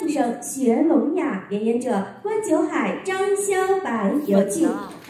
相声学聋哑，演演者关九海、张潇白，有请。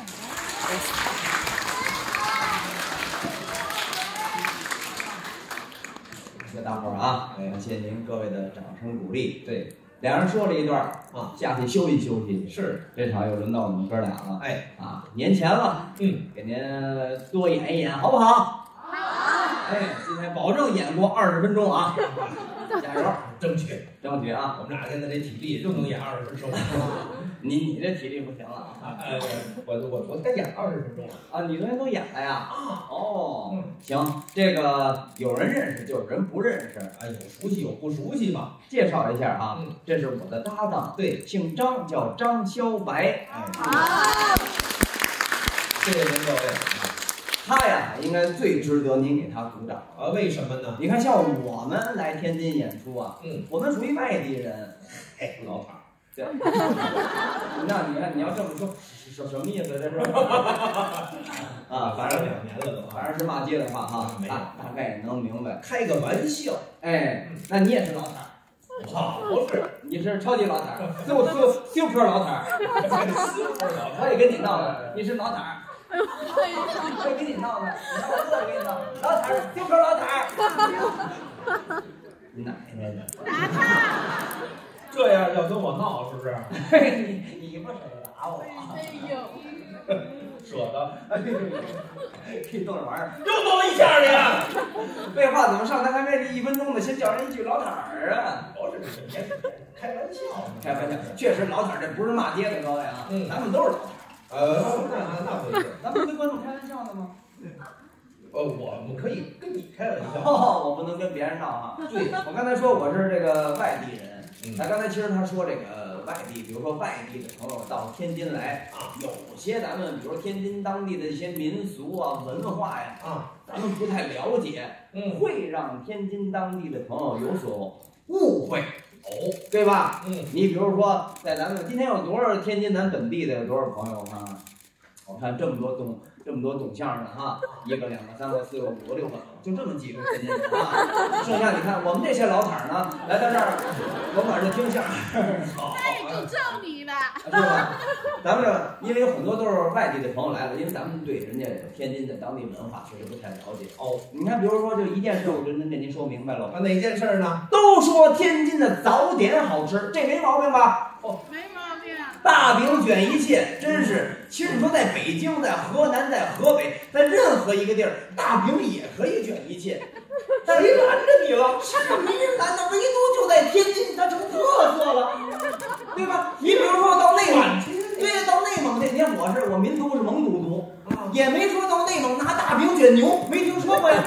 谢谢大伙儿啊！感谢您各位的掌声鼓励。对，两人说了一段啊，下去休息休息。是，这场又轮到我们哥俩了。哎啊，年前了，给您多演一演，好不好？好。哎，今天保证演过20分钟啊！加油，争取啊！我们俩现在这体力就能演20分钟。你这体力不行了啊！我才演20分钟了啊！你昨天都演了呀？啊哦，行，这个有人认识，就有人不认识。哎，有熟悉有不熟悉嘛？介绍一下啊，这是我的搭档，对，姓张，叫张潇白。好，谢谢您各位。他呀，应该最值得您给他鼓掌啊！为什么呢？你看，像我们来天津演出啊，我们属于外地人，哎，老塔。对，那你要这么说，什么意思？这是啊，反正2年了都，反正是骂街的话哈，大概也能明白。开个玩笑，哎，那你也是老塔儿？不是，你是超级老塔儿，super 老塔儿，我也跟你闹的，你是老塔儿。我也跟你闹的，你看我也跟你闹，老塔儿，super 老塔儿。你奶奶的！这样要跟我闹是不是？你不舍得打我？哎呦，舍得！这逗着玩儿，又逗一下你啊！废话，怎么上台还没1分钟呢？先叫人一句老塔儿啊！不是，别开玩笑，开玩笑，确实老塔儿这不是骂街的各位啊，咱们都是老塔儿。那回事，咱们跟观众开玩笑的吗？我们可以跟你开玩笑，我不能跟别人闹啊。对，我刚才说我是这个外地人，他刚才其实他说这个外地，比如说外地的朋友到天津来啊，有些咱们比如说天津当地的一些民俗啊、文化呀咱们不太了解，会让天津当地的朋友有所误会。对吧？你比如说，在咱们今天有多少天津咱本地的有多少朋友？我看这么多懂相声的哈，1个、2个、3个、4个、5个、6个，就这么几个天津人啊。剩下你看我们这些老塔儿呢，来到这儿，甭管是听相声，好， 就照你了， 是吧？咱们这因为有很多都是外地的朋友来了，因为咱们对人家天津的当地文化确实不太了解。你看，比如说就一件事，我就能给您说明白了。哪件事呢？都说天津的早点好吃，这没毛病吧？ 没毛病。 大饼卷一切，真是。其实你说在北京、在河南、在河北，在任何一个地儿，大饼也可以卷一切。谁拦着你了？是没人拦的，唯独就在天津，它成特色了，对吧？你比如说到内蒙，对，到内蒙那天我民族是蒙古族，也没说到内蒙拿大饼卷牛，没听说过呀。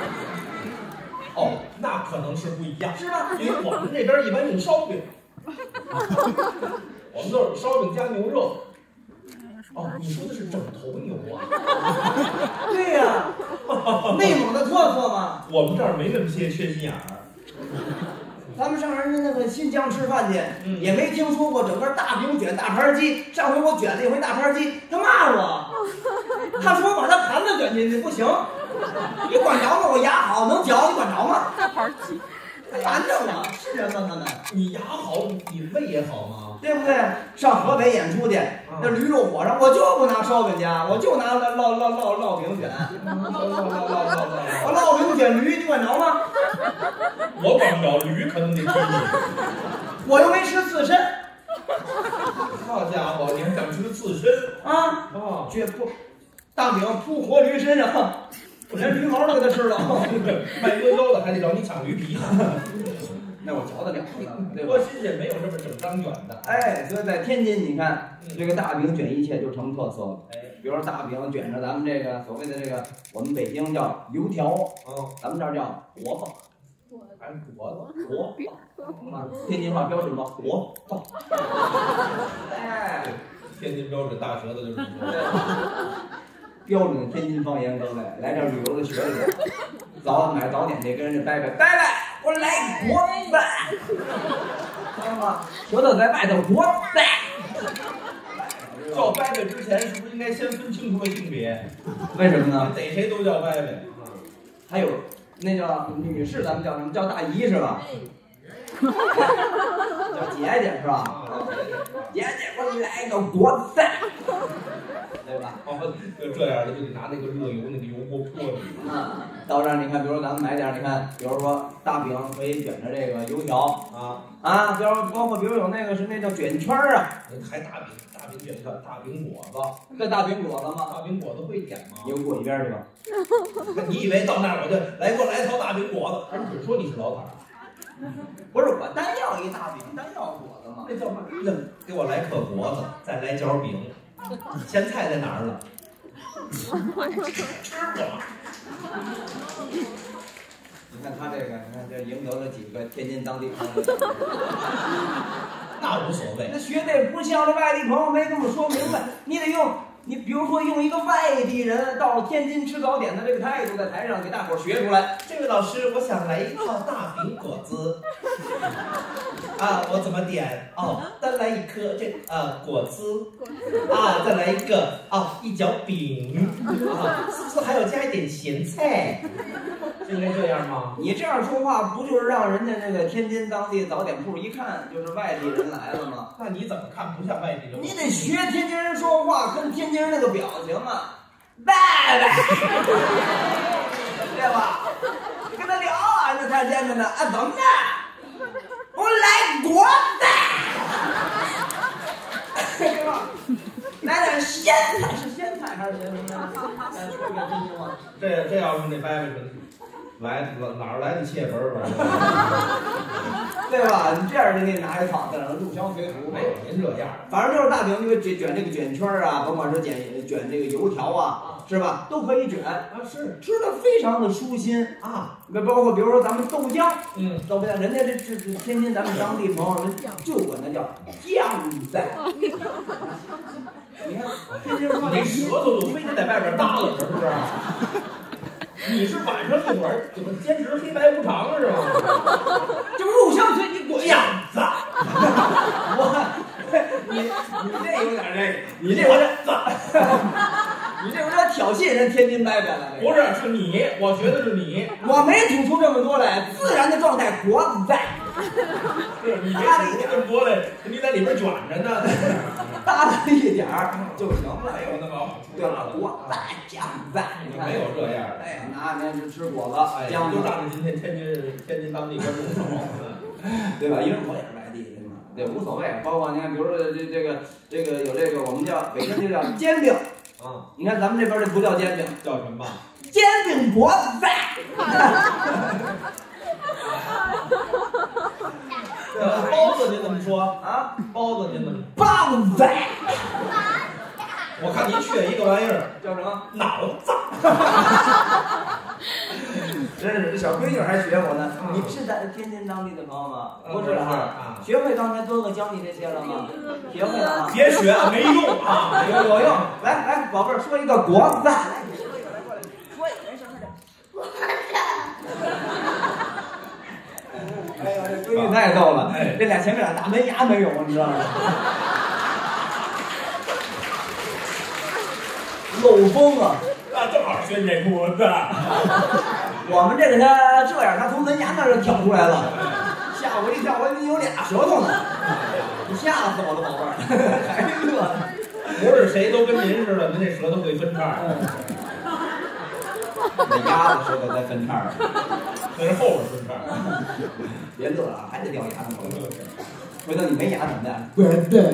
那可能是不一样，是吧？因为我们这边一般用烧饼。我们都是烧饼加牛肉。你说的是整头牛啊？对呀，内蒙的特色嘛。我们这儿没那么些缺心眼儿。咱们上人家那个新疆吃饭去，也没听说过整个大饼卷大盘鸡。上回我卷了一回大盘鸡，他骂我，他说把他盘子卷进去不行。你管着吗？我牙好能嚼，你管着吗？ 大盘鸡。 拦着我，是人吗？他们，你牙好，你胃也好吗？对不对？上河北演出去，那驴肉火烧，我就不拿烧饼夹，我就拿烙饼卷，我烙饼卷驴，你管着吗？我管不着，驴可能得踢你。我又没吃刺身。好家伙，你还想吃刺身啊？绝不，大饼铺活驴身上。连驴毛都给他吃了，卖溜溜的还得找你抢驴皮，那我嚼得了呢，对吧？多新鲜，没有这么整张卷的。所以在天津，你看这个大饼卷一切就成特色了。比如说大饼卷着咱们这个所谓的这个，我们北京叫油条，咱们这儿叫活子，活天津话标准吗？活子。天津标准大舌头就是你说的。标准天津方言，各位来这儿旅游的学学，买早点去跟人家掰，我来国掰，知道吗？舌头在外头国掰。叫掰之前是不是应该先分清楚个性别？为什么呢？逮谁都叫掰。还有那叫女士，咱们叫什么？叫大姨是吧？叫姐姐是吧？姐姐给我来个国菜，对吧？ 这样的就得拿那个热油那个油锅泼你。 到这儿你看，比如咱们买点，你看，比如说大饼可以卷着这个油条比如包括比如有那个是那叫卷圈啊， 还大饼卷圈，大饼果子， 这大饼果子吗？ 大饼果子会点吗？ 你给我过一边去吧。 你以为到那儿我就给我来套大饼果子？还是只说你是老板？ 不是我单要一大饼，单要果子嘛。 那叫嘛？给我来颗果子，再来角饼。咸菜在哪儿了？ 你看他这个，你看这赢得了几个天津当地朋友。 那无所谓。 那学的也不像这外地朋友没这么说明白，你得用。你比如说用一个外地人到天津吃早点的这个态度，在台上给大伙儿学出来。 这位老师，我想来一套大饼果子。我怎么点？单来一颗果子。再来一个一角饼。是不是还要加一点咸菜？应该这样吗？ 你这样说话，不就是让人家那个天津当地早点铺一看就是外地人来了吗？ 那你怎么看不像外地人？ 你得学天津人说话，跟天津人那个表情啊，拜拜，对吧？你跟他聊那才见着呢。怎么的？我来国菜，对吧？来点咸菜，是咸菜还是咸什么？说个真心话。 这要是那伯伯来哪儿来的切粉儿？ 对吧？你这样就给你拿一套，在那入乡随俗。 没有您这样， 反正就是大饼，你卷这个卷圈啊，甭管是卷这个油条啊，是吧？都可以卷是吃的非常的舒心包括比如说咱们豆浆，豆浆，人家这天津咱们当地朋友们就管它叫酱菜。你看天津话， 你舌头就非得在外边耷拉着，是不是？你是晚上一会儿怎么兼职黑白无常是吧？ 就入乡随你滚样子。你这有点你这有点你这有点挑衅人天津伯伯了。 不是，是你，我觉得是你。 我没吐出这么多来，自然的状态，国子在。 是你没吐出这么多来，你在里边卷着呢。 搭了一点就行了， 没有那么好对了，国菜酱菜， 没有这样的。 那就吃果子，酱就仗着今天天津当地观众少， 对吧？因为我也是外地人嘛，对，无所谓。包括你看，比如说这个有这个我们叫北京就叫煎饼你看咱们这边这不叫煎饼， 叫什么？ 煎饼果子菜。 包子您怎么说包子您怎么？ 棒子。 我看您缺一个玩意儿， 叫什么？ 脑子。 真是这小闺女还学我呢。你是在天津当地的朋友吗？不是学会刚才哥哥教你这些了吗？学会了别学，没用有用。来，宝贝儿，说一个国子。来，你说一个，来过来，说一个，没事，快点。哎呦，这闺女太逗了！这前面俩大门牙没有，你知道吗？漏风啊！ 正好学你这裤子。 我们这个他这样，他从门牙那儿跳出来了，吓我一跳，我以为有俩舌头呢，你吓死我了，宝贝儿，还乐呢。 不是谁都跟您似的，您这舌头会分叉。 那鸭子舌头在分叉， 那是后边分叉。 别乐了，还得掉牙呢，回头你没牙怎么办？滚蛋！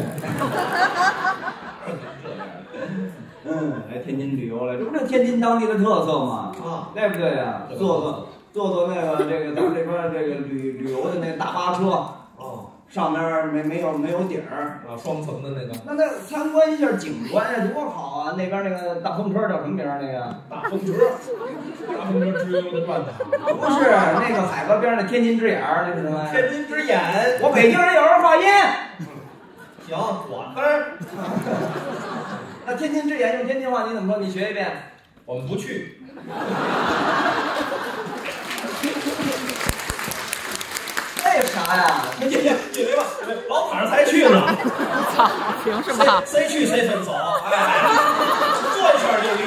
来天津旅游来，这不是天津当地的特色吗？对不对呀？坐那个咱们这边这个旅游的那个大巴车，上面没有底儿双层的那个。 那参观一下景观呀，多好啊！那边那个大风车叫什么名儿？那个大风车直悠的转塔。 不是那个海河边的天津之眼儿，那是什么？ 天津之眼。 我北京人有人发音。 行，我字儿。 那天津之眼用天津话你怎么说？你学一遍。 我们不去。 为啥呀？ 因为吧，老板才去呢。 操，凭什么？ 谁去谁分手，坐一圈就离。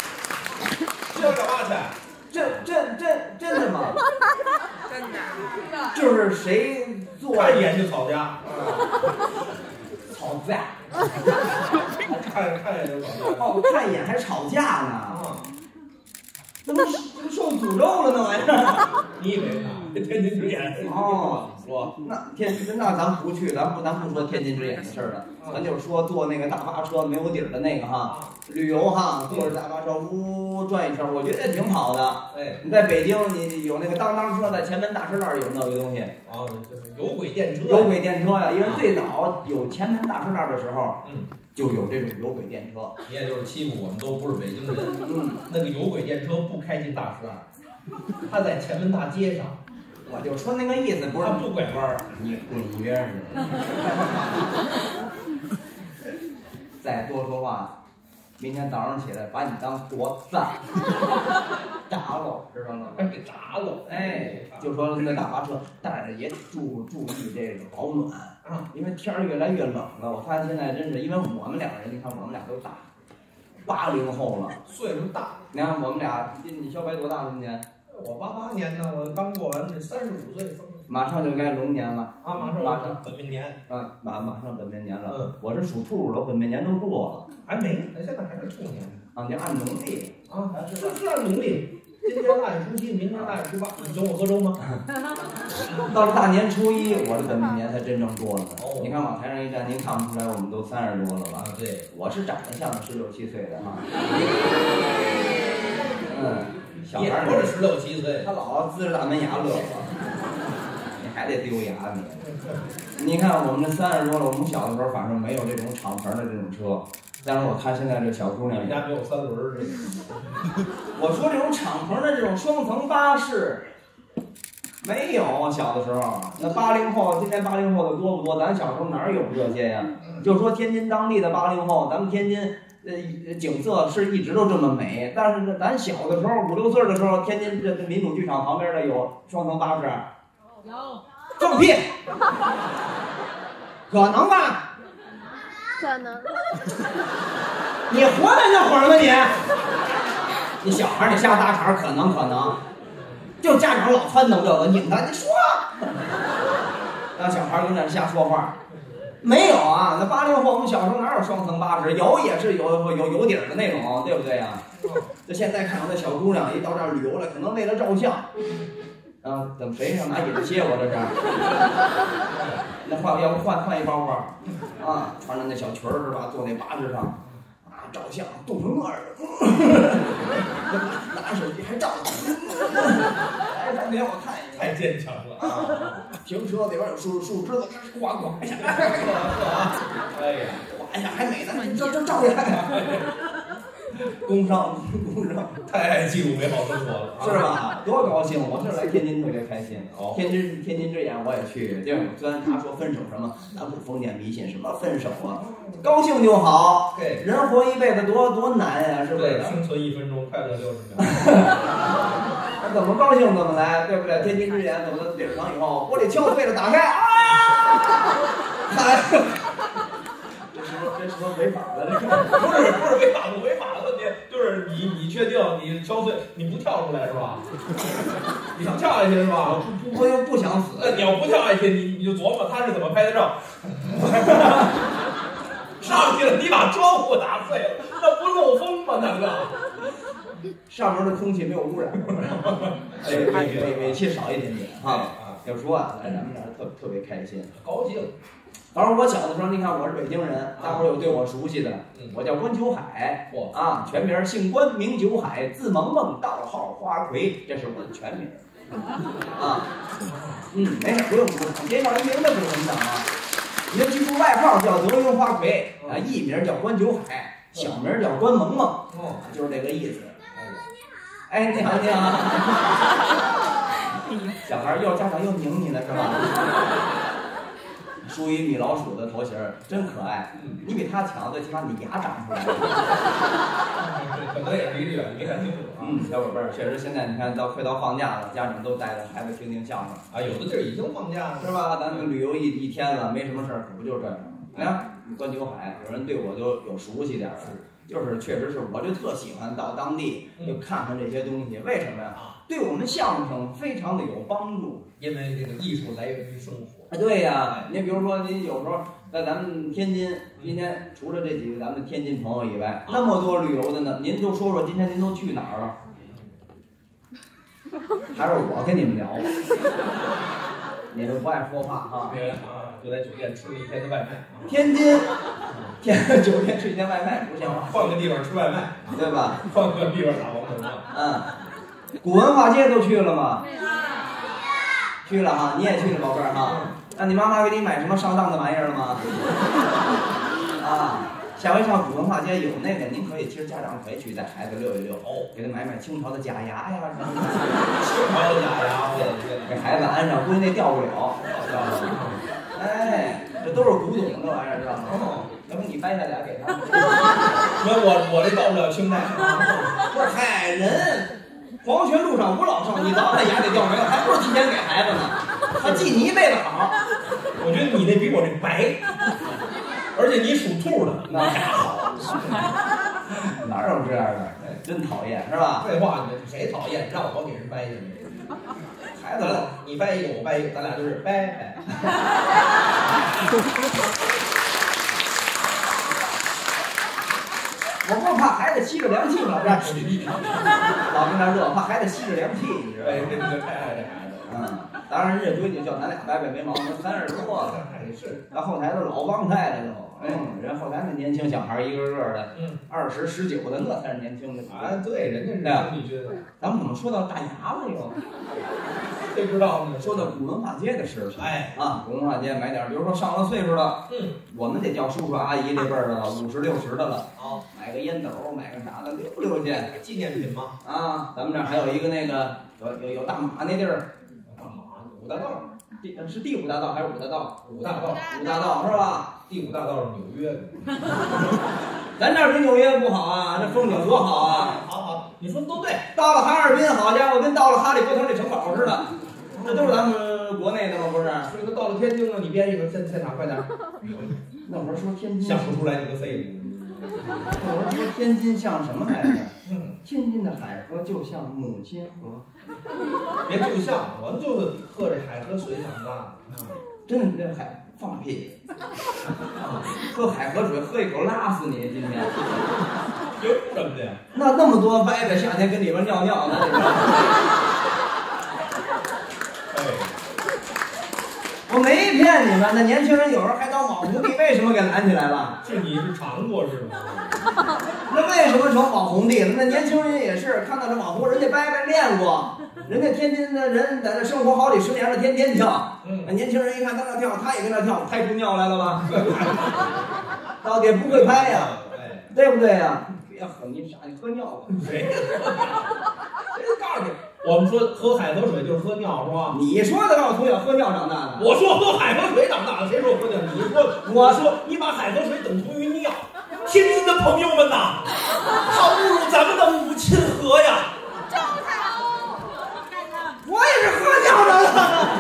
这干嘛去？ 真的吗？ 真的。 就是谁做看一眼就吵架， 吵架， 看一眼就吵架。 哦，看一眼还吵架呢，那不受诅咒了那玩意儿？ 你以为呢？天津之眼哦， 说那咱不去，咱不说天津之眼的事儿了，咱就说坐那个大巴车没有底儿的那个哈，旅游哈，坐着大巴车呜转一圈，我觉得挺好的。 哎， 你在北京，你有那个当当车在前门大石栏有那个东西。 啊，就是有轨电车。 有轨电车呀，因为最早有前门大石栏的时候，就有这种有轨电车。 你也就是欺负我们都不是北京人。那个有轨电车不开进大石栏，它在前门大街上。 我就说那个意思，不是它不拐弯儿。 你约上去了。再多说话，明天早上起来把你当活赞，炸喽，知道吗？ 给炸了。 哎，就说那大巴车，但是也得注意这个保暖啊，因为天儿越来越冷了。我发现现在真是，因为我们两个人，你看我们俩都大，80后了， 岁数大。 你看我们俩，你小白多大今年？ 我88年呢，我刚过完这35岁， 马上就该龙年了啊，马上本命年啊，马上本命年了。我是属兔的，本命年都过了， 还没，现在还是兔年啊。你按农历啊，是按农历。今年大年初7，明年大年初8，你请我喝粥吗？ 到了大年初1，我的本命年才真正过了呢。你看往台上一站，您看不出来我们都30多了吧？ 对， 我是长得像16、17岁的哈。小孩儿不是16、17岁， 他老呲着大门牙乐我，你还得丢牙你。你看我们这30多了，我们小的时候反正没有这种敞篷的这种车，但是我看现在这小姑娘， 人家没有3轮儿。 我说这种敞篷的这种双层巴士，没有小的时候。那80后，今年80后的多不多？咱小时候哪有这些呀？就说天津当地的80后，咱们天津。景色是一直都这么美，但是咱小的时候5、6岁的时候，天津这民主剧场旁边的有双层巴士， 有， 放屁，可能吧？ 可能。 你活在那会儿吗你小孩你下大坎可能，就家长老撺掇这个拧他，你说，让小孩跟那瞎说话。没有啊，那80后我们小时候哪有双层巴士？有也是有底儿的那种，对不对呀？就现在看到那小姑娘一到这儿旅游了，可能为了照相，啊，怎么谁要拿椅子接我这是？那要不换一包包，啊，穿着那小裙儿是吧？坐那巴士上，啊，照相冻成那样拿手机还照。哎，当年我看一眼， 太坚强了啊！ 停车里边有树枝子，哗哗一下， 哎呀， 哗一下还美呢，这照下呀！工商， 太爱记录美好生活了， 是吧？多高兴！我这来天津特别开心。天津之眼我也去，对，虽然他说分手什么，咱不封建迷信，什么分手啊，高兴就好。 对， 人活一辈子多难呀，是不是？ 生存1分钟，快乐60秒。 怎么高兴怎么来，对不对？天津之眼走到顶上以后，玻璃敲碎了，打开，啊！这是说违法的，这不是违法不违法的问题，就是你确定你敲碎，你不跳出来是吧？你想跳下去是吧？ 我又不想死。 那你要不跳下去，你就琢磨他是怎么拍的照。上去了，你把窗户打碎了，那不漏风吗？大哥？ 上面的空气没有污染，尾气少一点点啊。要说啊，来咱们这儿特别开心， 高兴。 当时我小的时候，你看我是北京人，大伙儿有对我熟悉的，我叫关九海，啊，全名姓关，名九海，字萌萌，道号花魁，这是我的全名。啊，没事，不用介绍人名字不用讲啊。你的记住外号叫德云花魁，啊，艺名叫关九海，小名叫关萌萌，就是这个意思。哎，你好，你好。小孩又家长又拧你了是吧？梳一米老鼠的头型真可爱。你比他强，最起码你牙长出来了。 可能也离得远，没看清楚啊。 小宝贝儿，确实现在你看快到放假了，家长都带着孩子听相声啊。有的地儿已经放假了， 是吧？咱们旅游一天了，没什么事儿，可不就这样吗？你看关九海，有人对我就有熟悉点儿了。 就是确实是，我就特喜欢到当地就看看这些东西，为什么呀？对我们相声非常的有帮助， 因为这个艺术来源于生活。 对呀，你比如说，您有时候在咱们天津，今天除了这几个咱们天津朋友以外，那么多旅游的呢，您就说说今天您都去哪儿了？还是我跟你们聊吧，你们不爱说话哈。 就在酒店吃了一天的外卖。 天津，酒店吃一天外卖不像话， 换个地方吃外卖， 对吧？ 换个地方打王者嗯，古文化街都去了吗？去了哈，你也去了，宝贝儿哈。那你妈妈给你买什么上当的玩意儿了吗？啊，下回上古文化街有那个，您可以，其实家长可以去带孩子溜一溜，给他买清朝的假牙呀什么的。 清朝的假牙， 给孩子安上，估计那掉不了，知道吗？哎，这都是古董的玩意儿，知道吗？要不你掰下俩给他们。 我这到不了清代。 不是，嗨，人黄泉路上无老少，你早晚牙得掉没有，还不如提前给孩子呢，他记你一辈子好。 我觉得你那比我这白，而且你属兔的， 那还好。哪有这样的？真讨厌，是吧？ 废话，你谁讨厌？让我给人掰去。 孩子， 你掰一个，我掰一个，咱俩就是掰掰。 我不怕孩子吸着凉气，老在老跟那热，怕孩子吸着凉气，你知道吗？ 这个太爱这孩子。 当然人家规矩叫咱俩掰掰没毛病，30多了， 是， 那后台都老帮菜了都，人后台那年轻小孩一个个的，20、19的，那才是年轻的啊，对，人家是生力军。 咱们怎么说到大牙了又？ 谁知道呢？ 说到古文化街的事情， 哎啊，古文化街买点，比如说上了岁数的，我们得叫叔叔阿姨这辈儿的了，50、60的了，买个烟斗，买个啥的溜去， 纪念品吗？ 啊，咱们这儿还有一个那个有大马那地儿。 五大道， 是第5大道还是5大道？ 五大道是吧？ 第5大道是纽约的。 咱这儿比纽约不好啊，这风景多好啊！ 好，你说的都对。 到了哈尔滨，好家伙，跟到了哈利波特那城堡似的，这都是咱们国内的吗？不是？ 所以说到了天津了，你编一个现场快点。 那会儿说天津想不出来你个废物。 那会儿说天津像什么来着？天津的海河就像母亲河。 别就像，我们就是喝这海河水长大的。 真的，这海放屁！喝海河水喝一口拉死你！今天有什么的呀？ 那么多歪的，夏天跟里边尿尿呢。我没骗你们，那年轻人有时候还当网红地，为什么给拦起来了？ 是你是尝过是吗？ 那为什么成网红地了？那年轻人也是看到这网红，人家掰练过，人家天津的人在那生活好几10年了，天天跳。那年轻人一看在那跳，他也跟那跳，拍出尿来了吧？到底不会拍呀，对不对呀？别喝，你傻，你喝尿吧？谁告诉你？ 我们说喝海河水就是喝尿是吧？ 你说的，我从小喝尿长大的。 我说喝海河水长大的，谁说喝尿？你说，我说你把海河水等同于尿。天津的朋友们呐，它不如咱们的母亲河呀。 我也是喝尿长大的。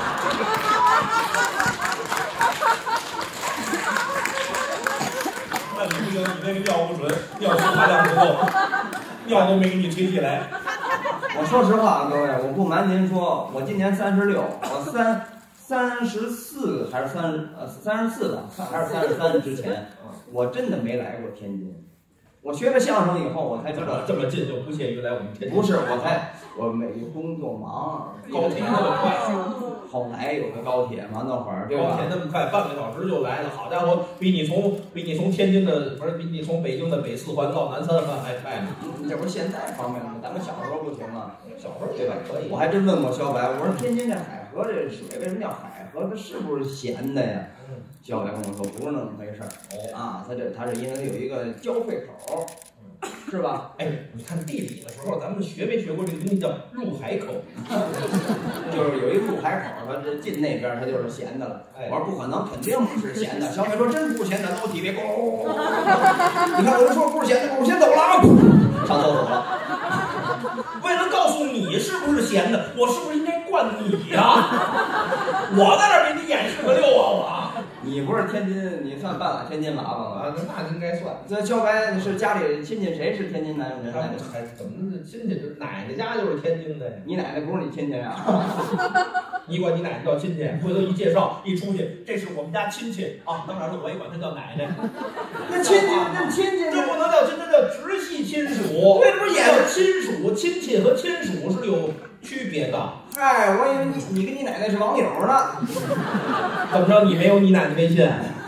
那你不行，你那个尿不纯，尿素含量不够，尿都没给你吹起来。 我说实话，各位，我不瞒您说，我今年36，我34还是34吧，还是33之前，我真的没来过天津。我学了相声以后，我才知道这么近就不屑于来我们天津。 不是，我每个工作忙， 高铁那么快， 后来有个高铁嘛，那会儿对吧？ 高铁那么快，半个小时就来了。好家伙，比你从天津的不是比你从北京的北4环到南3环还快呢。 这不是现在方便了吗？咱们小时候不行啊， 小时候对吧？可以。 我还真问过小白，我说天津这海河这水为什么叫海河？它是不是咸的呀？小白跟我说不是那么回事儿。啊，它是因为它有一个交汇口。是吧？ 哎，你看地理的时候，咱们学没学过这个东西叫入海口？ 就是有一入海口，它这进那边它就是咸的了。我说不可能，肯定不是咸的。小美说真不是咸的，楼梯别咕。你看我就说不是咸的，我先走了啊，上厕所了。 为了告诉你是不是咸的，我是不是应该灌你呀？我在那儿给你演示个溜啊我。 你不是天津，你算半拉天津喇叭吗？ 啊，那应该算。 这小白是家里亲戚谁是天津男人？ 还怎么亲戚？奶奶家就是天津的呀。 你奶奶不是你亲戚啊？ 你管你奶奶叫亲戚，回头一介绍一出去，这是我们家亲戚啊。当然了，我也管他叫奶奶。 那亲戚，那亲戚， 这不能叫亲，这叫直系亲属。 对，这不是也叫亲属？亲戚和亲属是有区别的。 哎，我以为你跟你奶奶是网友呢。 怎么着？你没有你奶奶微信？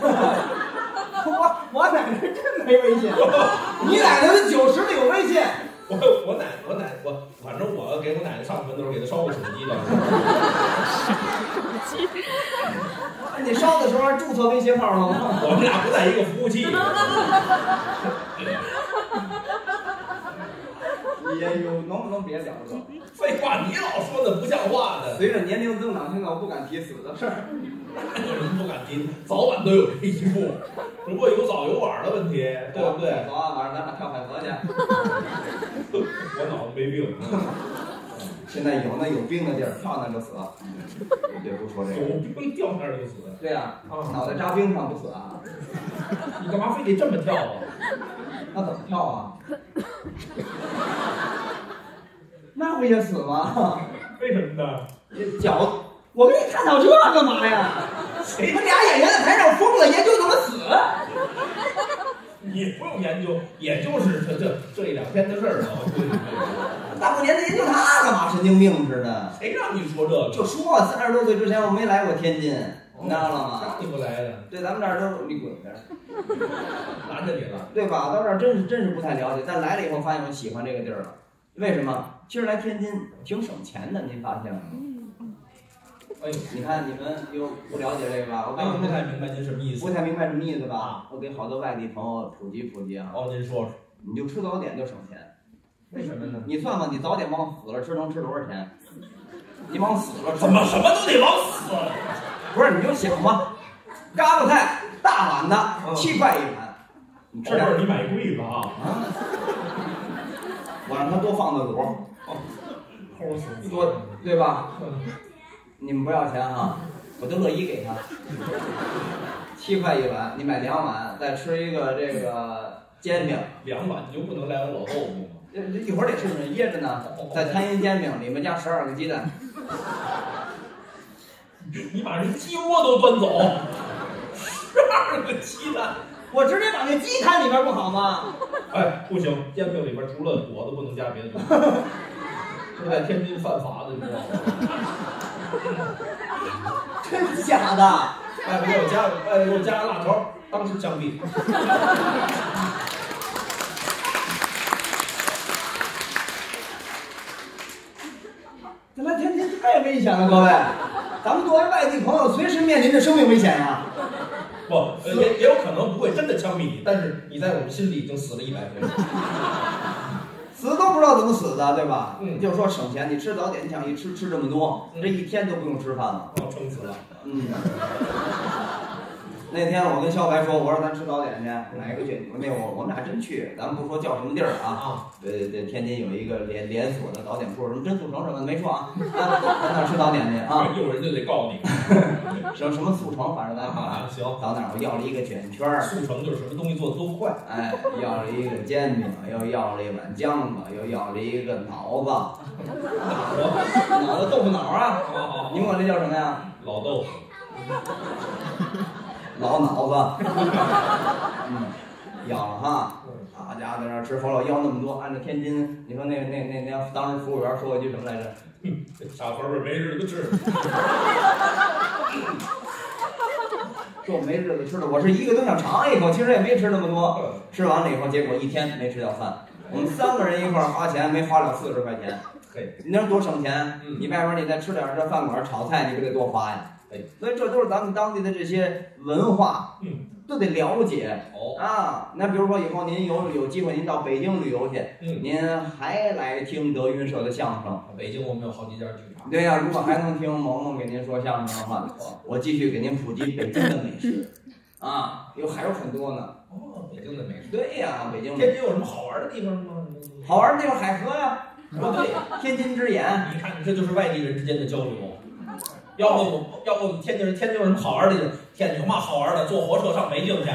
我奶奶真没微信。你奶奶是90里有微信。 我奶，反正我给我奶奶上坟的时候给她烧过手机的。 手机。 你烧的时候注册微信号了吗？ 我们俩不在一个服务器。 也有，能不能别聊了？ 废话，你老说那不像话的。 随着年龄增长，现在我不敢提死的事儿。 有人不敢提，早晚都有这一步，只不过有早有晚的问题，对不对？ 早晚晚上咱俩跳海河去。 我脑子没病。 现在有那有冰的地儿，跳那就死。别不说这个。 有冰掉那儿就死。 对呀，脑袋扎冰上不死啊？ 你干嘛非得这么跳啊？ 那怎么跳啊？那不也死吗？ 为什么呢？ 脚，我给你探讨这干嘛呀？你们俩演员在台上疯了，研究怎么死。 你不用研究，也就是这一两天的事儿啊。 大过年的研究他干嘛？神经病似的。 谁让你说这个？ 就说30多岁之前我没来过天津，你知道了吗？ 你不来的？ 对，咱们这儿都你滚着。 拦着你了， 对吧？到这儿真是不太了解，但来了以后发现我喜欢这个地儿了。为什么？其实来天津挺省钱的，您发现了吗？哎呦，你看你们又不了解这个吧？我跟你们不太明白您什么意思？ 不太明白什么意思吧？我给好多外地朋友普及普及啊。 哦，您说说。 你就吃早点就省钱。 为什么呢？ 你算吧，你早点往死了吃能吃多少钱？你往死了吃。 怎么什么都得往死？ 不是，你就想吧，嘎巴菜大碗的7块1碗，你吃点。 你买贵了啊！ 我让他多放个卤， 齁死多对吧？你们不要钱哈，我就乐意给他。7块1碗，你买2碗，再吃一个这个煎饼。 2碗你就不能来碗老豆腐吗？ 一会儿得吃呢，噎着呢。再摊一煎饼，里面加12个鸡蛋。 你把人鸡窝都端走，12个鸡蛋， 我直接把那鸡摊里边不好吗？ 哎，不行，煎饼里边除了果子不能加别的东西，这在天津犯法的，你知道吗？ 真假的？ 哎，给我加辣条，当时枪毙。 这来天津太危险了，各位，咱们作为外地朋友，随时面临着生命危险呀。 不，也有可能不会真的枪毙你，但是你在我们心里已经死了100回。 死都不知道怎么死的，对吧？ 就说省钱，你吃早点，你想一吃这么多，这一天都不用吃饭了， 撑死了。 那天我跟小白说，我说咱吃早点去，哪个去？我们俩真去，咱们不说叫什么地儿啊。这天津有一个连锁的早点铺，什么真速成什么的没说啊。咱那吃早点去啊。 一会儿人就得告诉你， 什么速成，反正咱行。 到那儿我要了一个卷圈儿。 速成就是什么东西做的都快。 哎，要了一个煎饼，又要了一碗浆子，又要了一个脑子。脑子豆腐脑啊。你管这叫什么呀？ 老豆腐。 老脑子，要了哈，大家在那儿吃，后来要那么多，按照天津，你说那当时服务员说一句什么来着？ 傻盒儿没日子吃。 说我没日子吃了，我是一个都想尝一口，其实也没吃那么多，吃完了以后，结果一天没吃到饭。我们3个人一块儿花钱，没花了40块钱。你那多省钱？你外边你再吃点这饭馆炒菜，你不得多花呀？所以这都是咱们当地的这些文化，都得了解。啊，那比如说以后您有机会您到北京旅游去，您还来听德云社的相声。 北京我们有好几家剧场。 对呀，如果还能听萌萌给您说相声的话，我继续给您普及北京的美食。啊，还有很多呢。 北京的美食。 对呀，北京。 天津有什么好玩的地方吗？ 好玩的地方海河呀。不对，天津之眼。 你看，这就是外地人之间的交流。 要问我们天津有什么好玩的地方？天津有嘛好玩的？坐火车上北京去。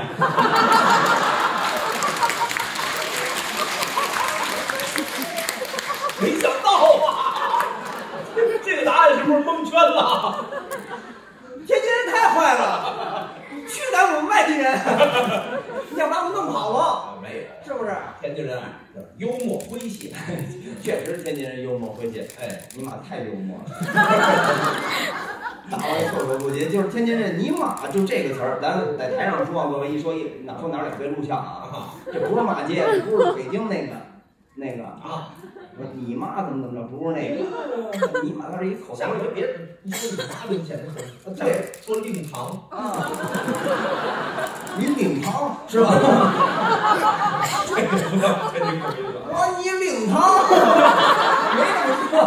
没想到啊，这个答案是不是蒙圈了？ 天津人太坏了，去咱我们外地人，你想把我们弄跑了？ 没有， 是不是？ 天津人幽默诙谐， 确实天津人幽默诙谐。哎，你妈太幽默了。打完措手不及，就是天津人，你妈就这个词儿，咱在台上说，各位一说哪说哪儿也别录像啊，这不是骂街，不是北京那个啊。你妈怎么着？不是那个，你妈那是一口。 下回别你说你妈领钱的时候，对，说令堂啊，你领堂是吧？ 这个不叫天津口音了。 我说你领堂，没这么说，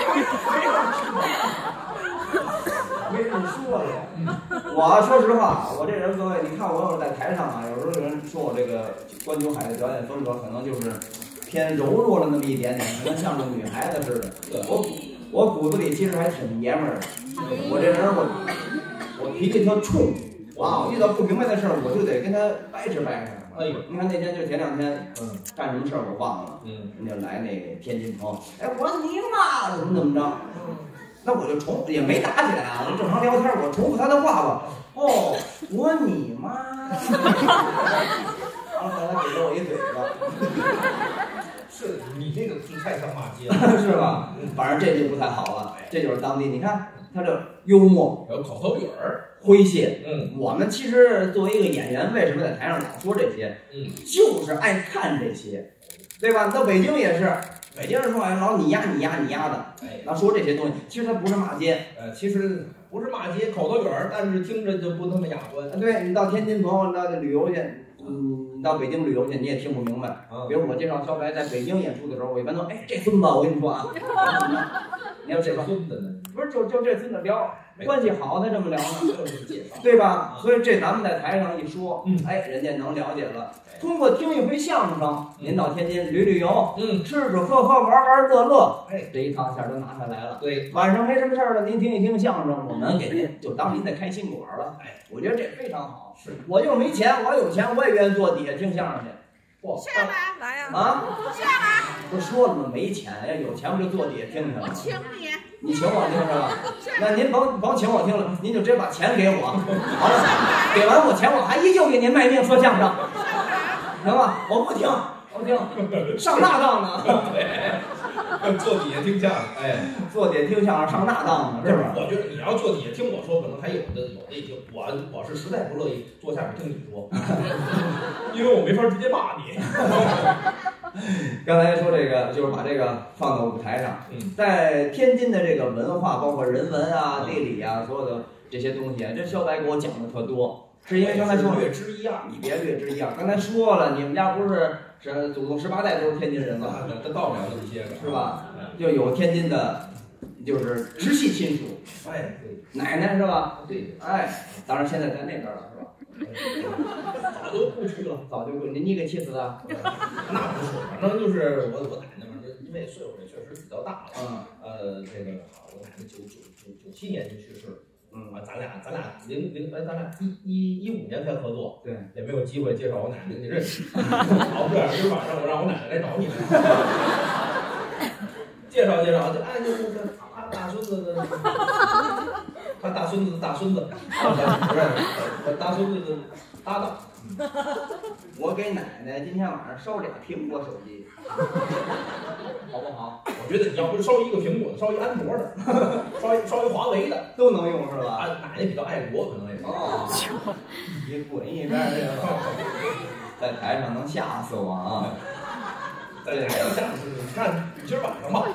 没这么说的。我说实话，我这人各位，你看我要是在台上啊，有时候有人说我这个关九海的表演风格可能就是偏柔弱了那么一点点，可能像个女孩子似的。我骨子里其实还挺爷们儿的。我这人我脾气特冲啊，遇到不明白的事儿我就得跟他掰扯掰扯。哎呦，你看那天就前2天，干什么事儿我忘了，人家来那个天津朋友，哎，我说你妈怎么着，那我就也没打起来啊，正常聊天，我重复他的话吧。哦，我你妈，然后他给了我一嘴巴。 是你这个是太像骂街了， 是吧？反正这就不太好了，这就是当地。你看他这幽默， 有口头语儿， 诙谐。我们其实作为一个演员，为什么在台上老说这些？就是爱看这些，对吧？到北京也是，北京人说话老你呀的，老说这些东西，其实他不是骂街， 其实不是骂街，口头语儿，但是听着就不那么雅观。 对，你到天津朋友那旅游去。你到北京旅游去，你也听不明白。比如我介绍小白在北京演出的时候，我一般都这孙子，我跟你说啊，你要这孙子呢？不是，就这孙子聊关系好，他这么聊呢，对吧？所以这咱们在台上一说，人家能了解了。通过听一回相声，您到天津旅游，吃吃喝喝玩乐，这一套线都拿下来了。 对， 晚上没什么事儿了，您听一听相声，我们给您就当您的开心果了。我觉得这非常好。是，我又没钱，我有钱我也愿意坐底下听相声去。 下来，来呀！ 啊， 下来！ 不是说了吗？没钱，要有钱我就坐底下听去了。 我请你。 你请我听是吧？那您甭请我听了，您就直接把钱给我。好了，给完我钱，我还依旧给您卖命说相声，行吧？我不听，上那当呢。 对，坐底下听相声， 坐底下听相声上那当呢，是不是？ 我觉得你要坐底下听我说，可能还有的听。我是实在不乐意坐下面听你说，因为我没法直接骂你。 刚才说这个，就是把这个放到舞台上。在天津的这个文化，包括人文啊、地理啊，所有的这些东西，这小白给我讲的特多。是因为刚才说略知一二， 你别略知一二。刚才说了，你们家不是祖宗18代都是天津人吗？ 这到不了那么些个， 是吧？就有天津的，就是直系亲属。 对， 奶奶是吧？ 对， 当然现在在那边了，是吧？ 早就不去了， 早就你给气死的？ 那不是，反正就是我奶奶嘛，因为岁数也确实比较大了。这个我奶奶97年就去世了。咱俩15年才合作， 对， 也没有机会介绍我奶奶给你认识。好，不然今晚上我让我奶奶来找你来，介绍，就他大孙子的，他大孙子的大孙子，不是大孙子的搭档。 我给奶奶今天晚上烧2苹果手机，好不好？ 我觉得你要不是烧一个苹果的，烧一安卓的，烧一华为的都能用是吧？ 奶奶比较爱国，可能也是。 你滚一边去吧！在台上能吓死我啊！ 在台上吓死你！看你今儿晚上吧，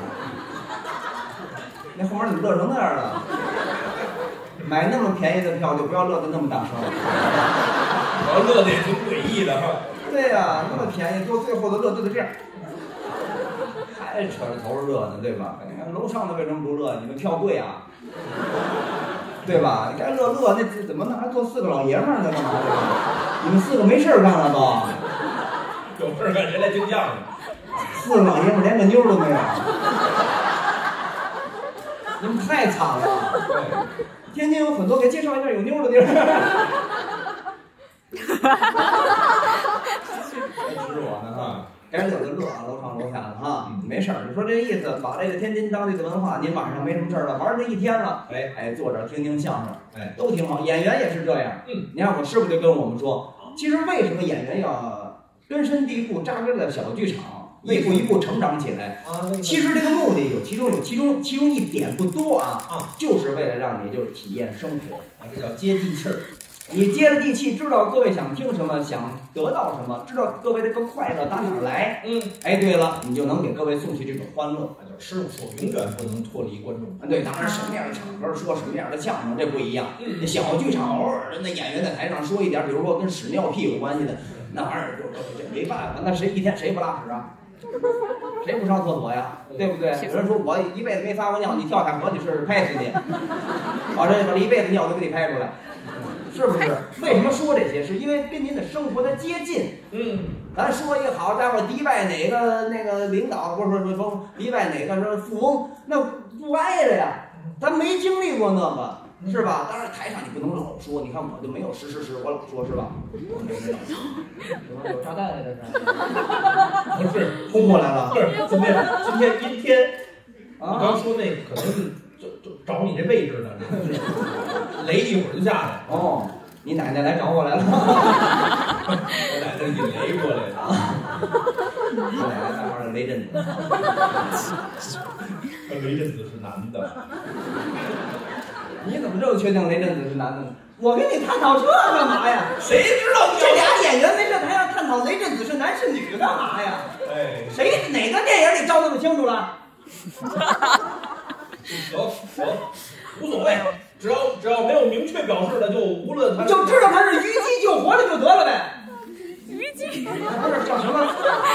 那后面你乐成那样了。买那么便宜的票，就不要乐得那么大声。 我要乐得也挺诡异的哈。 对呀，那么便宜，到最后的乐就这样，还扯着头热呢，对吧？你看楼上的为什么不热？你们票贵啊，对吧？你该乐，那怎么那还坐4个老爷们儿呢？干嘛去？你们4个没事干了都？有事干谁来听相声？ 4个老爷们儿连个妞都没有。 你们太惨了。 对， 天津有很多，给介绍一下有妞的地儿。指我呢哈，该乐就乐，楼上楼下的哈，没事儿。你说这意思，把这个天津当地的文化，您晚上没什么事儿了，玩这一天了，坐这儿听听相声，都挺好。演员也是这样，你看我师傅就跟我们说，其实为什么演员要根深蒂固扎根在小剧场，一步一步成长起来啊？其实这个目的其中一点不多啊，就是为了让你就是体验生活啊，这叫接地气儿。你接了地气，知道各位想听什么，想得到什么，知道各位这个快乐打哪儿来。对了，你就能给各位送去这种欢乐。那就是师傅说，永远不能脱离观众。对，当然什么样的场合说什么样的相声，这不一样。那小剧场偶尔那演员在台上说一点，比如说跟屎尿屁有关系的，那玩意儿这没办法。那谁一天谁不拉屎啊？谁不上厕所呀？对不对？有人说我一辈子没撒过尿，你跳下河去试试拍死你，把这一辈子尿都给你拍出来。是不是？为什么说这些？是因为跟您的生活的接近。咱说一个好家伙，迪拜哪个那个领导，不是说迪拜哪个富翁，那不挨着呀。咱没经历过那个，是吧？当然台上你不能老说，你看我就没有实，我老说是吧？有炸弹来这是？不是，轰过来了。不是，今天阴天。你刚说那个可能是。就找你这位置呢，雷一会儿就下来。哦，你奶奶来找我来了。我奶奶引雷过来的。我奶奶在玩雷震子。雷震子是男的。你怎么就确定雷震子是男的呢？我跟你探讨这干嘛呀？谁知道这俩演员没在台上探讨雷震子是男是女干嘛呀？谁哪个电影里照那么清楚了？行，无所谓，只要没有明确表示的，就无论他就知道他是虞姬救活了就得了呗。虞姬不是叫什么？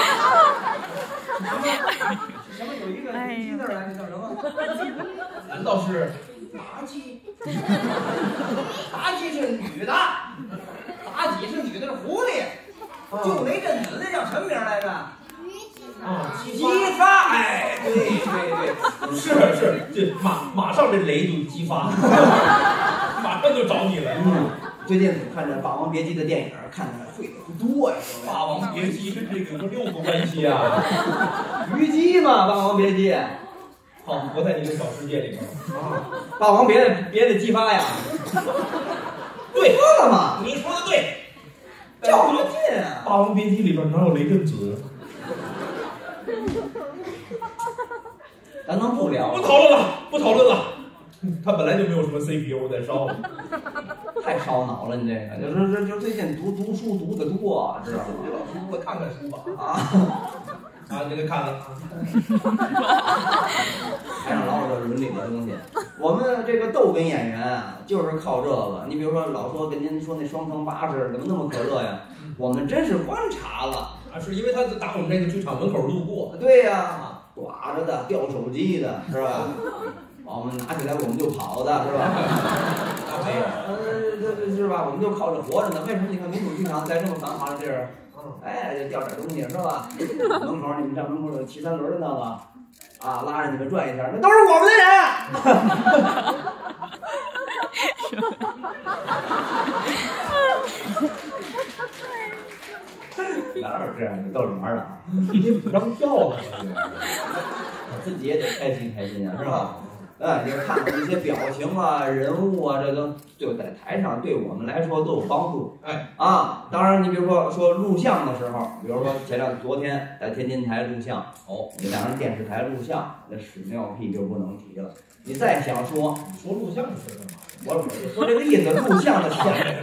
什么有一个虞姬字来，那叫什么？难道是妲己？妲己是女的，妲己是女的，是狐狸。救雷震子那叫什么名来着？激发，对，是，这马上这雷就激发，马上就找你了。最近看着《霸王别姬》的电影，看的会的不多呀。《霸王别姬》跟这个有6个关系啊，虞姬嘛，《霸王别姬》。好，活在你的小世界里边啊。霸王别的激发呀。对，说了嘛，你说的对。较什么劲啊？《霸王别姬》里边哪有雷震子？咱能不聊？不讨论了。他本来就没有什么 CPU 在烧，太烧脑了。你这个就最近读书读得多，知道吗？老师给我看看书吧啊，这个看了。台上老有这伦理的东西。我们这个逗哏演员啊，就是靠这个。你比如说，老说跟您说那双层巴士怎么那么可乐呀？我们真是观察了啊，是因为他打我们这个剧场门口路过。对呀，抓着的，掉手机的，是吧？把我们拿起来我们就跑的，是吧？没有，是吧？我们就靠着活着呢。为什么你看民主剧场在这么繁华的地儿，就掉点东西，是吧？门口你们站门口有骑3轮的那个，啊，拉着你们转一下，那都是我们的人。哪有这样的逗着玩的啊？你补张票呢？我自己也得开心开心啊，是吧？你看看这些表情啊、人物啊，这都就在台上对我们来说都有帮助。当然你比如说录像的时候，比如说昨天在天津台录像，你当然电视台录像，那屎尿屁就不能提了。你再想说录像是干嘛？我说这个意思，录像的前面，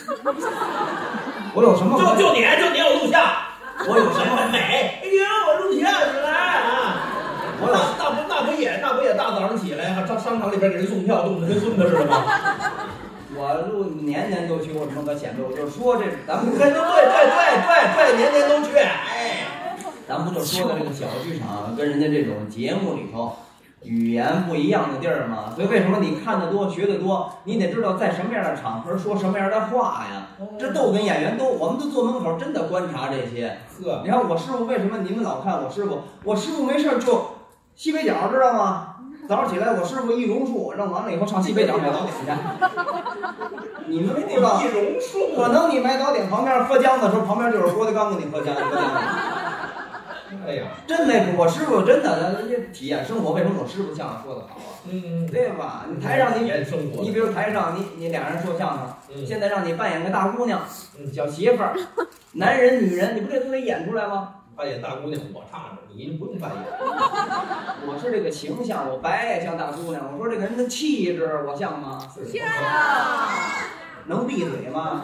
我有什么？就你有录像，我有什么美？哎呀，我录像去了啊！那不也大早上起来商场里边给人送票，冻得跟孙子似的吗？我年年都去，我什么可显摆？我就说这，咱们对，年年都去。咱不就说的这个小剧场跟人家这种节目里头语言不一样的地儿吗？所以为什么你看得多学得多，你得知道在什么样的场合说什么样的话呀？这逗哏演员我们都坐门口真的观察这些。你看我师傅为什么你们老看我师傅没事就西北角知道吗？ 早上起来，我师傅一榕树扔完了以后上西北角买早点去。你们不知道， 一榕树， 可能你买早点旁边喝姜的时候，旁边就是郭德纲给你喝姜。 哎呀， 真的，我师傅真的，人家体验生活。为什么我师傅相声说的好啊？对吧？你台上你比如台上你俩人说相声，现在让你扮演个大姑娘，小媳妇儿，男人女人，你不这都得演出来吗？ 扮演大姑娘我差着，你不用扮演。 我是这个形象，我白像大姑娘。我说这个人的气质，我像吗？ 像啊！ 能闭嘴吗？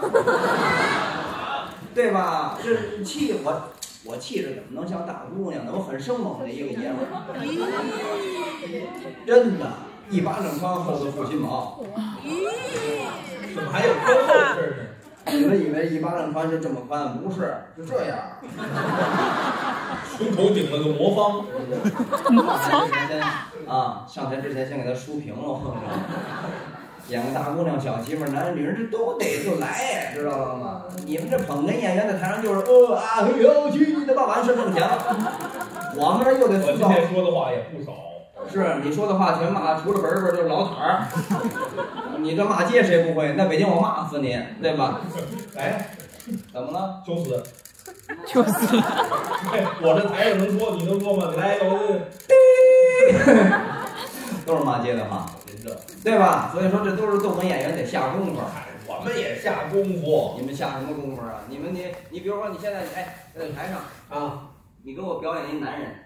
对吧？这气我气质怎么能像大姑娘呢？我很生猛的一个爷们儿，真的，一巴掌宽厚的护心毛。 怎么还有宽厚事呢？ 你们以为一巴掌宽是这么宽？不是，是这样。 胸口顶了个魔方。 啊，上台之前先给他梳平了。演个大姑娘、小媳妇儿、男人、女人，这都得就来，知道了吗？你们这捧哏演员在台上就是去你的吧，完事挣钱了。我们这又得塑造。 我今天说的话也不少。 是你说的话全骂，除了本本就是老坎儿。你这骂街谁不会？那北京我骂死你，对吧？ 哎， 怎么了？ 求死！ 求死！ 我这台上能说，你能说吗？来， 都是骂街的话。对吧？所以说这都是逗哏演员得下功夫。 我们也下功夫。 你们下什么功夫啊？你比如说你现在在台上啊，你给我表演一男人。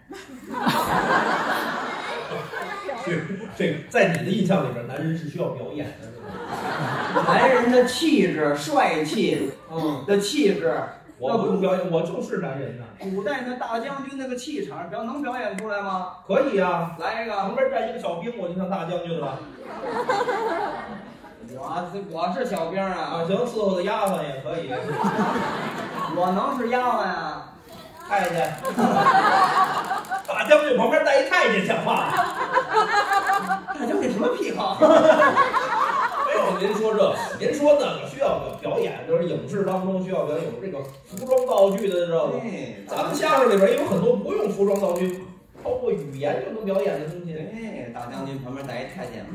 这在你的印象里边，男人是需要表演的。 男人的气质、帅气，的气质。 我不用表演，我就是男人呐。 古代那大将军那个气场，能表演出来吗？ 可以呀， 来一个， 旁边站一个小兵，我就像大将军了。 我是小兵啊， 行，伺候的丫鬟也可以。 我能是丫鬟啊， 太监。大将军旁边带一太监讲话。 大将军什么癖好？ 没有，您说这个，您说那个需要表演，就是影视当中需要有这个服装道具的，知道吗？咱们相声里边也有很多不用服装道具，透过语言就能表演的东西。 哎，大将军旁边带一太监，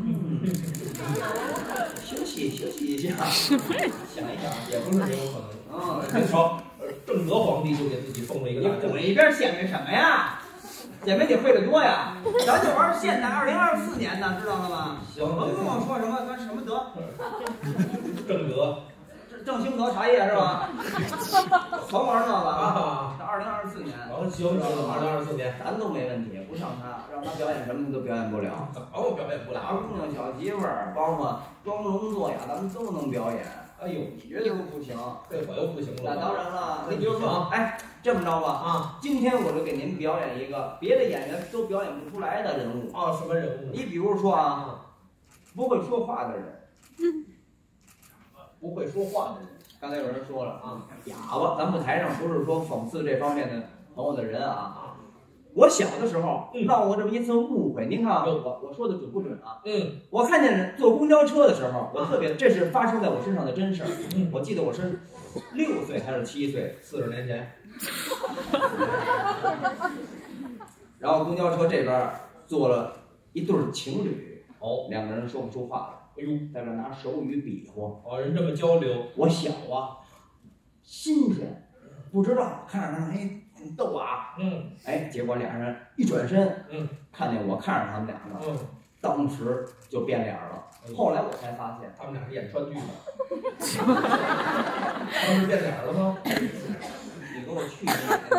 休息一下，想一想， 也不是没有可能。您瞧，正德皇帝就给自己封了一个大将军。 你滚一边显摆什么呀？显摆你会的多呀！咱就玩现代2024年呢，知道了吗？ 行， 甭跟我说什么德， 正德， 正兴德茶叶是吧？甭玩那个啊！这2024年， 行，2024年咱都没问题，不像他，让他表演什么他都表演不了。 怎么我表演不了？ 大姑娘、小媳妇儿，包括装聋作哑，咱们都能表演。 哎呦， 你觉得不行？ 这我又不行了。 那当然了，你比如说，哎，这么着吧啊，今天我就给您表演一个别的演员都表演不出来的人物啊，什么人物？ 你比如说啊，不会说话的人， 不会说话的人。 刚才有人说了啊，哑巴，咱们台上不是说讽刺这方面的朋友的人啊。我小的时候闹过这么一次误会，您看我说的准不准啊？我看见坐公交车的时候，我特别，这是发生在我身上的真事儿。我记得我是6岁还是7岁 ，40年前。 然后公交车这边坐了一对情侣，两个人说不出话来，在这拿手语比划， 人这么交流。 我小啊，新鲜，不知道，看着他们挺逗啊，哎，结果俩人一转身，看见我看着他们俩了，当时就变脸了。后来我才发现， 他们俩是演川剧的。他们是变脸了吗？ 你给我去！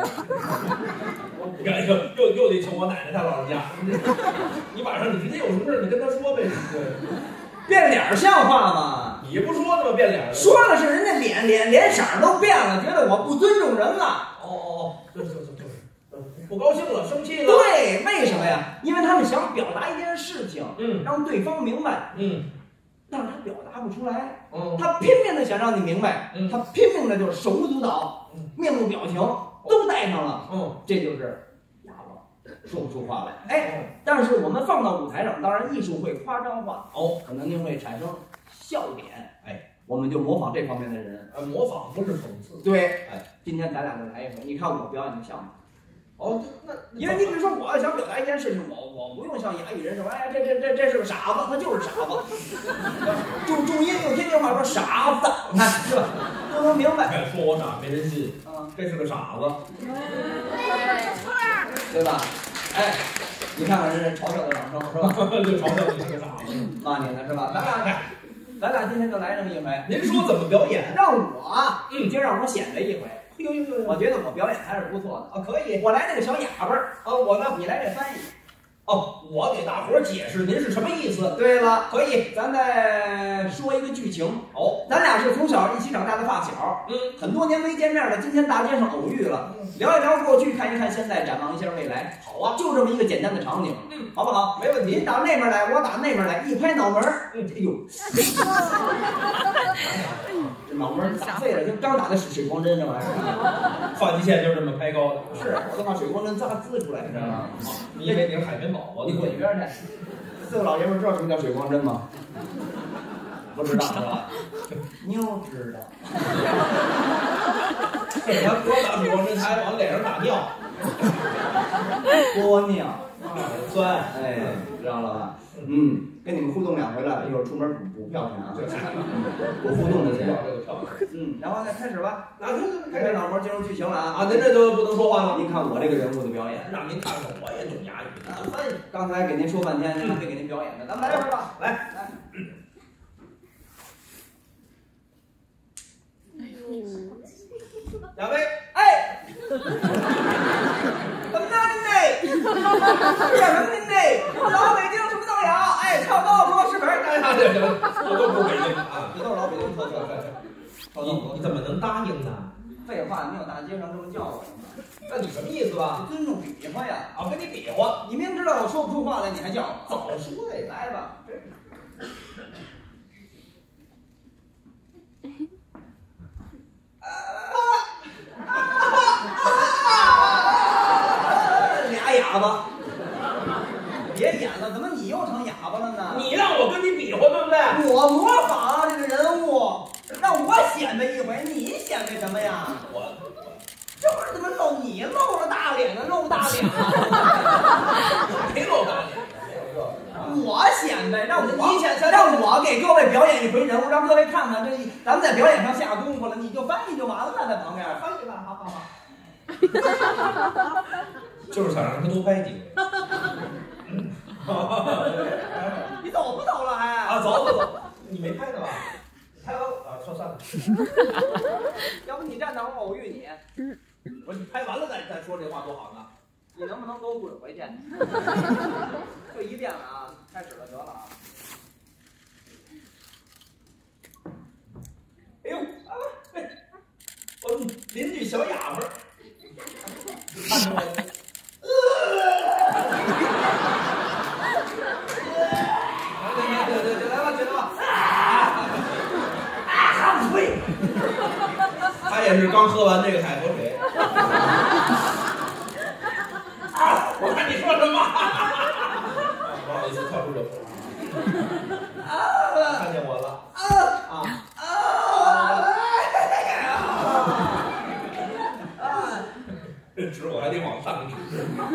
又得求我奶奶她老人家。你晚上你直接有什么事你跟他说呗。 变脸像话吗？ 你不说那么变脸？ 说的是人家脸色都变了，觉得我不尊重人了。 对，不高兴了，生气了。 对，为什么呀？因为他们想表达一件事情，让对方明白，但是他表达不出来，他拼命的想让你明白，他拼命的就是手舞足蹈，面部表情都带上了，这就是哑巴，说不出话来。哎，但是我们放到舞台上，当然艺术会夸张化，可能就会产生笑点，哎。我们就模仿这方面的人， 模仿不是讽刺。 对，哎，今天咱俩就来一回，你看我表演的像吗？ 哦，那因为你比如说，我要想表达一件事情，我不用像哑语人说，哎，这是个傻子，他就是傻子。重音用天津话说傻子，你看是吧？都能明白。 说我傻没人信，这是个傻子， 对吧？哎，你看看人嘲笑的掌声是吧？ 就嘲笑你是个傻子， 骂你呢是吧？咱俩今天就来这么一回。 您说怎么表演？ 让我就让我显摆一回。 呦， 我觉得我表演还是不错的啊，可以。 我来这个小哑巴儿啊，我呢， 你来这翻译。 哦，我给大伙儿解释您是什么意思。 对了， 可以， 咱再说一个剧情。 哦， 咱俩是从小一起长大的发小，很多年没见面了，今天大街上偶遇了，聊一聊过去，看一看现在，展望一下未来。 好啊， 就这么一个简单的场景，好不好？ 没问题。 您打那边来，我打那边来，一拍脑门儿，哎呦，这脑门打废了，就刚打的是水光针，这玩意儿， 发际线就这么拍高的。 是，我都把水光针滋出来，你知道吗？ 你以为你是海绵宝宝？ 你滚一边去！四个老爷们知道什么叫水光针吗？不知道是吧？妞知道。 他多打水光针，他还往脸上打尿。 多尿， 酸， 哎，知道了吧？跟你们互动2回了，一会儿出门补票钱啊，补互动的钱。然后再开始吧。开始脑膜进入剧情了啊！ 您这就不能说话了。 您看我这个人物的表演， 让您看看，我也懂哑语。 翻译。刚才给您说半天，您还没给您表演呢，咱们来一会儿吧。来。 两位， 哎，怎么着您这？干什么您这？老北京什么都有，哎，差不多说10分。 我都不北京啊， 这都是老北京特色。 你怎么能答应呢？ 废话，没有大街上这么叫我呢。 那你什么意思吧？ 尊重比划呀！ 啊，跟你比划， 你明知道我说不出话来，你还叫我？ 早说呀！ 来吧。俩哑巴，别演了，怎么你又成哑巴了呢？ 你让我跟你比划，对不对？ 我模仿这个人物，让我显摆一回，你显摆什么呀？这不是怎么露你露了大脸呢？露大脸了？ 没露大脸， 我显摆，让我给各位表演一回人物，让各位看看这咱们在表演上下功夫了，你就翻译就完了，在旁边翻译吧，好。 就是想让他多拍几回。 你走不走了还？ 啊，走，你没拍呢吧？拍完啊，算了。 要不你站那我偶遇你。 我说你拍完了再说这话多好呢。 你能不能给我滚回去？就一遍了啊，开始了，得了啊！ 哎呦啊！我邻居小哑巴，看着我。 来吧！ 呸！他也是刚喝完这个海河水。我看你说什么？不好意思，跳出这口。看见我了。这纸我还得往上指。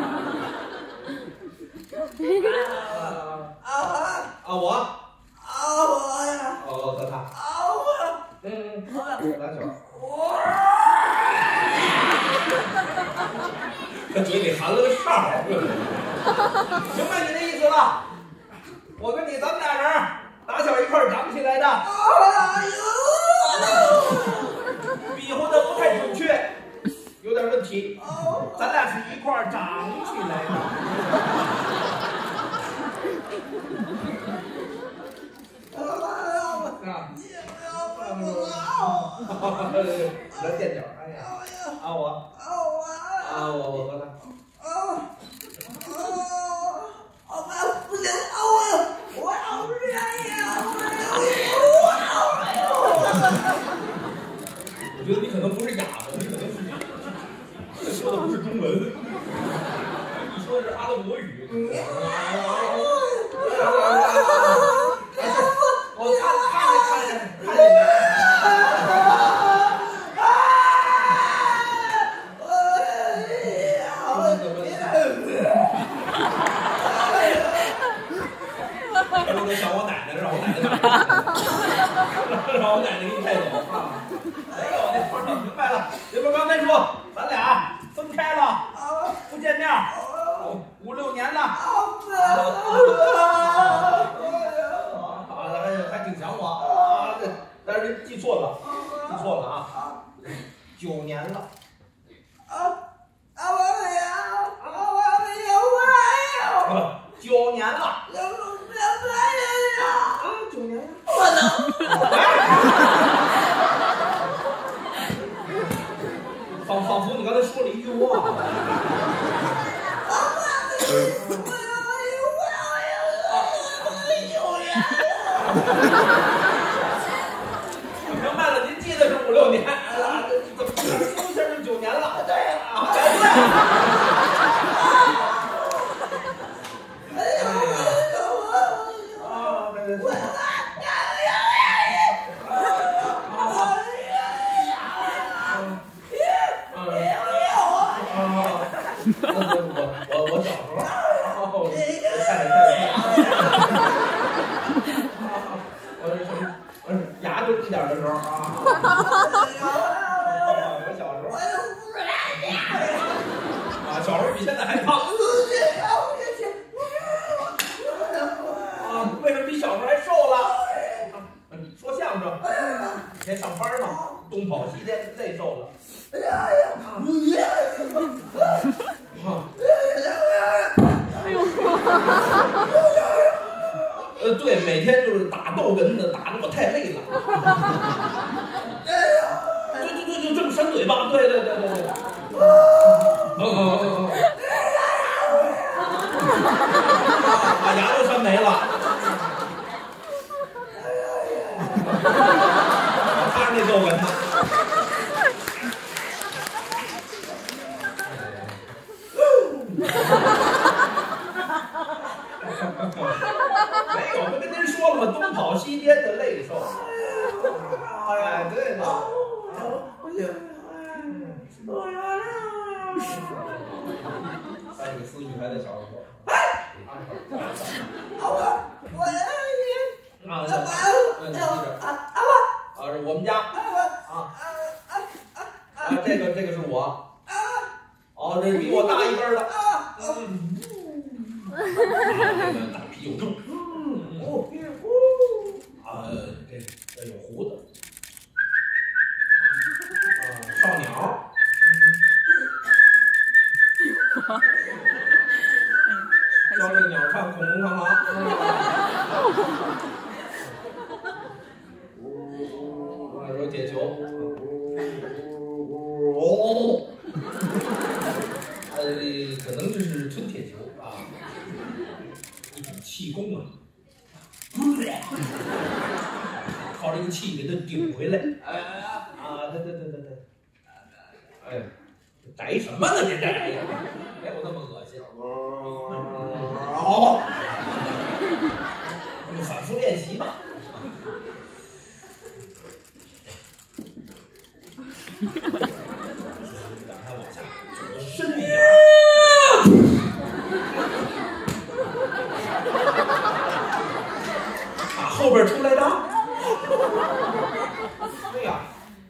我呀！哦，和他。来球。这嘴里含了个哨，明白你的意思了？我跟咱们俩人打小一块长起来的，比划的不太准确，有点问题。咱俩是一块长起来的。来垫脚，哎呀，我和他。我觉得你可能不是哑巴，你可能是说的不是中文，你说的是阿拉伯语。我看见。 把我奶奶给你带走啊！没有，那明白了。你们刚才说咱俩分开了，不见面，5、6年了。还挺想我啊，但是记错了啊，9年了。9年了，9年了，我能。仿佛你刚才说了一句话。明白了，您记得是5、6年，怎么说一下就9年了？对啊，我小时候，牙就一点的时候啊，我小时候啊，小时候比现在还胖啊，为什么比小时候还瘦了？说相声，以前上班嘛，东跑西颠，累瘦了。对，每天就是打逗哏的，打的我太累了。对，就这么扇嘴巴，对。把牙都扇没了。他是那逗哏的。没有，我跟您说了吗？东跑西颠的累瘦。哎，对了。3个思绪还在小时候。是我们家这个是我。哦，这比我大一辈的。大啤酒肚。这有胡子。少鸟。教这鸟唱恐龙长廊。说铁球。可能这是吞铁球啊，一种气功啊，靠这个气给它顶回来。对，哎，摘什么呢？这摘呀，没有那么恶心。就反复练习吧。让它往下走的深一点。后边出来的。对呀。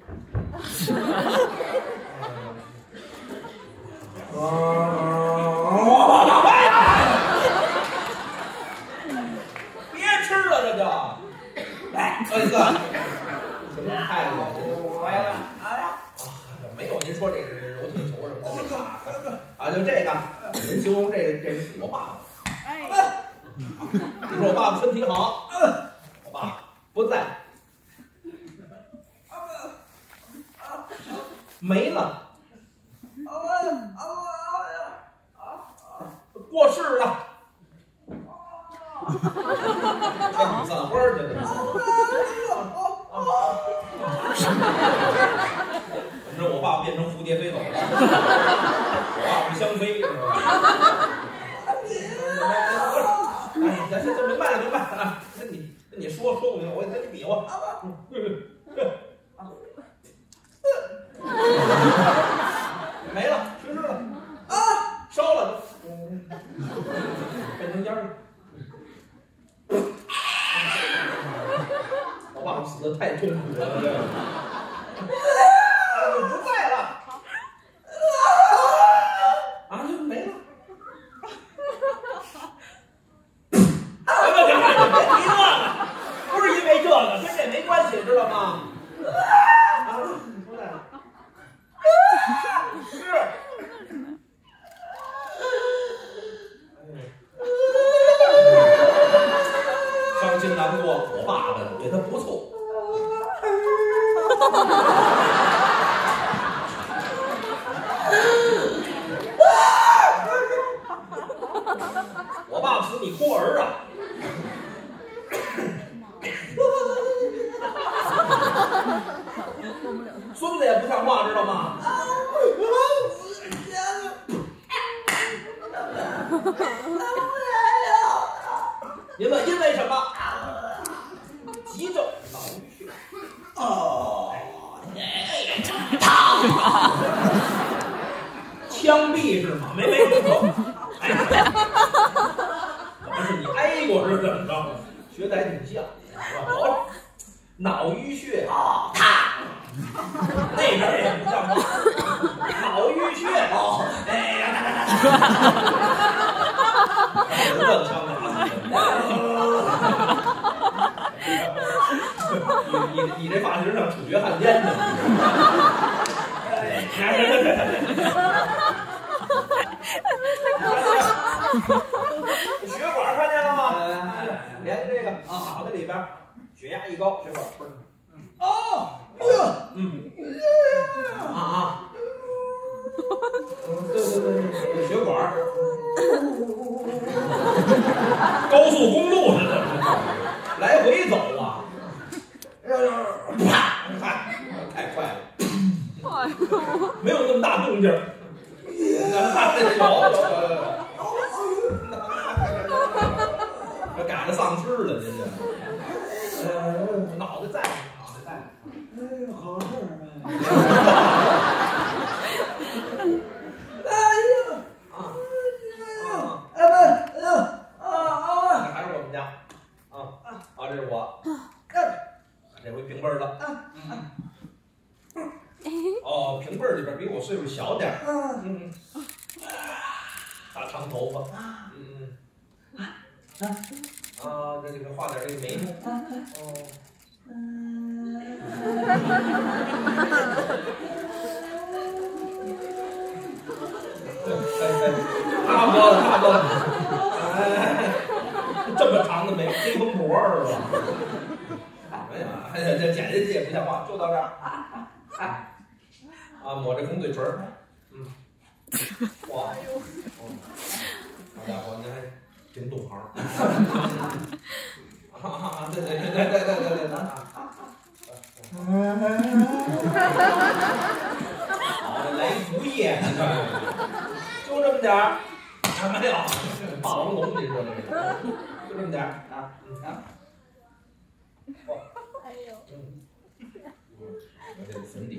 别吃了，这就。来，哥，什么太恶心了？来了，没有您说这个揉铁球什么的啊，就这个，您形容这是我爸爸。你说我爸爸身体好，我爸不在，没了，过世了，这散花去了。你说我爸爸变成蝴蝶飞走了，我爸爸是香飞，是吧？哎，这明白了啊！那你说不明白，我给你比划。没了，去世了啊，烧了，变成烟了。我爸爸死的太痛苦不在了。啊，就没了。别提这个，不是因为这个，跟这没关系，知道吗？啊，不在了。是。伤心难过，我爸爸对他不错。我爸爸是你孤儿啊！孙子也不像话，知道吗？因为什么？急症脑淤血。哦，枪毙是吗？没听懂。怎么是你挨过是怎么着？学的还挺像，是吧？脑淤血啊，那边也不像话，脑淤血哦，哎呀，乱枪打你这发型像处决汉奸呢。血管看见了吗？连这个脑袋里边，血压一高，血管嘣。哦，对，血管，高速公路似的，来回走啊。太快了，没有那么大动静。这赶上丧尸了，这是。脑袋在，哎，好事儿哎。还是我们家这是我，这回平辈儿了。哦，平辈儿里边比我岁数小点儿。大长头发。这个画点这个眉毛。差不多了。这么长的眉，黑蜂脖是吧？哎呀，这剪下去也不像话，就到这儿。抹这红嘴唇。哇，好家伙，你还挺懂行。对。好，来一竹叶，你看，就这么点儿，没有，霸王龙，你说这个，就这么点儿哎呦，我这个粉底，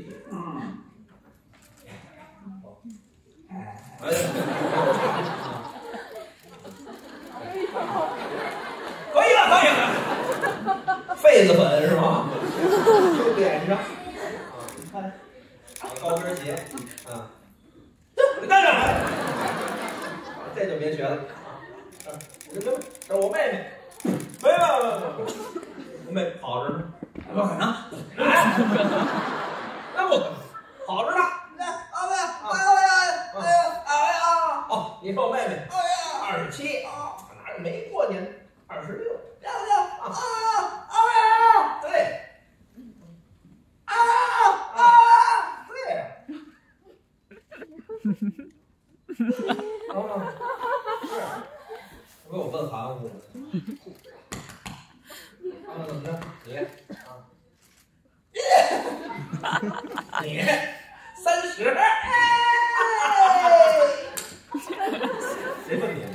可以了，痱子粉是吗？就脸上，看，高跟鞋，你干啥？这就别学了。这是我妹妹，没，我妹好着呢，不可能，那不可能，好着呢。你说我妹妹27，哪有没过年26，对，是，给我问含糊了。怎么着？你30。谁问你了？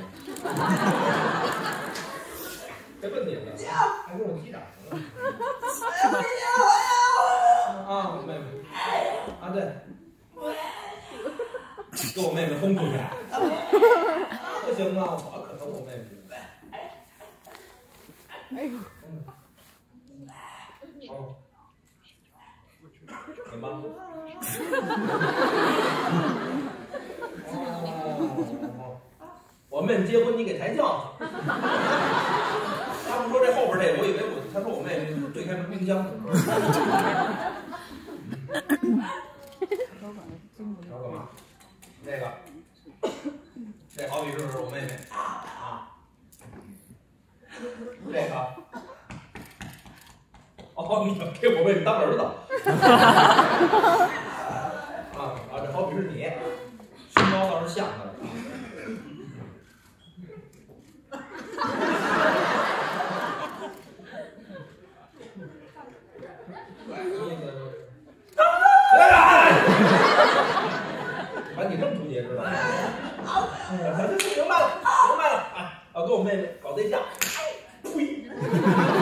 谁问你了？还跟我击掌呢？妹妹。对。给我妹妹轰出去。不行啊，我可疼我妹妹。哎呦。 什么？我妹妹结婚，你给抬轿去。他不说这后边这，我以为他说我妹妹对开门冰箱。要干嘛？那个，这好比是我妹妹啊。这个，哦，你给我妹妹当儿子。这好比是你，身高倒是像他。把你这么不节制的，明白了，明白了啊！跟我妹妹搞对象，呸！